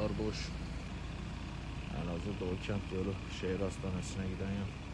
boş. En azı Doğu Kent yolu şehir hastanesine giden yol.